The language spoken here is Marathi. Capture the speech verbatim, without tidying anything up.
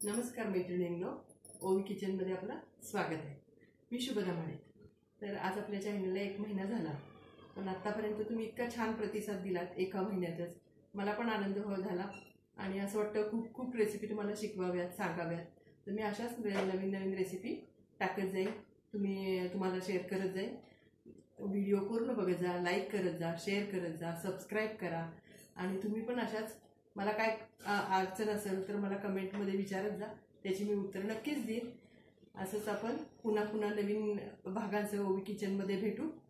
नमस्कार मैत्रिणींनो, ओवी किचनमध्ये आपलं स्वागत आहे। मी शुभदा माळे। तर आज आपल्या चॅनलला एक महिना झाला, पण आतापर्यंत तुम्ही इतका छान प्रतिसाद दिलात एका महिन्यातच, मला पण आनंद हो झाला आणि असं वाटतं खूप खूप रेसिपी तुम्हाला शिकवाव्यात, सांगाव्यात। तर मी अशाच नवीन नवीन रेसिपी टाकत जाईल, तुम्ही तुम्हाला शेअर करत जाईल। व्हिडिओ पूर्ण बघत जा, लाईक करत जा, शेअर करत जा, सबस्क्राईब करा आणि तुम्ही पण अशाच मला काय अडचण असेल तर मला कमेंटमध्ये विचारत जा, त्याची मी उत्तर नक्कीच देईन। असंच आपण पुन्हा पुन्हा नवीन भागांसह ओवी किचनमध्ये भेटू।